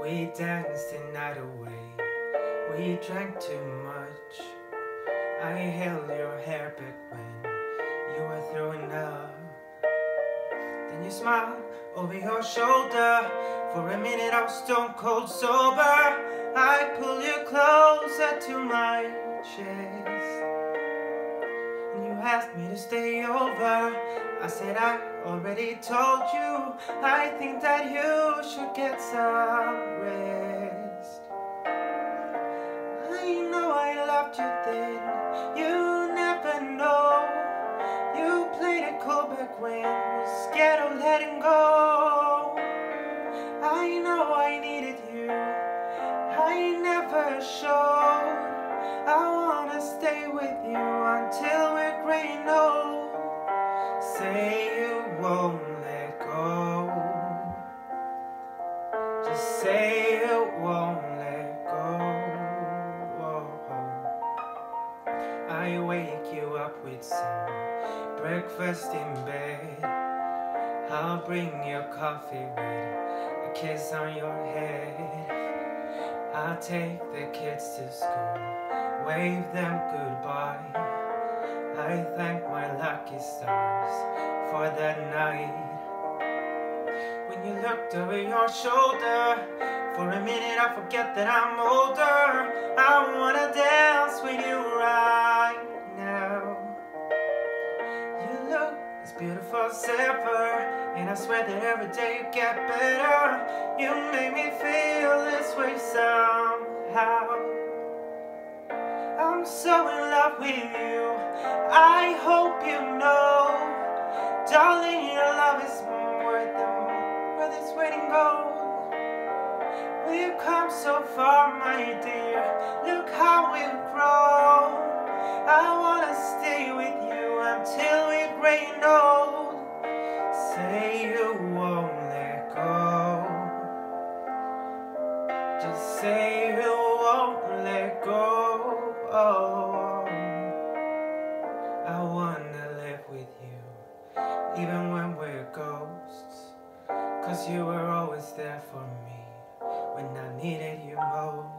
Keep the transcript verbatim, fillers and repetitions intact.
We danced the night away. We drank too much. I held your hair back when you were throwing up. Then you smiled over your shoulder. For a minute I was stone cold sober. I pulled you closer to my chest, and you asked me to stay over. I said I already told you I think that you should get some rest. I know I loved you then, you never know. You played it cool back when you were scared of letting go. I know I needed you, I never showed. I wanna stay with you until we're graying old. Say you won't let go. Just say you won't let go. I wake you up with some breakfast in bed. I'll bring you coffee with a kiss on your head. I'll take the kids to school, wave them goodbye. I thank my lucky stars for that night. When you looked over your shoulder, for a minute I forget that I'm older. I wanna dance with you right now. You look as beautiful as ever, and I swear that every day you get better. You make me feel this way somehow. I'm so in love with you, I hope you know. Darling, your love is worth the worth its weight in gold. We've come so far, my dear, look how we've grown. I wanna stay with you until we're gray and old. Say you won't let go. Just say you won't let go. Oh, I wanna live with you, even when we're ghosts. Cause you were always there for me when I needed you most.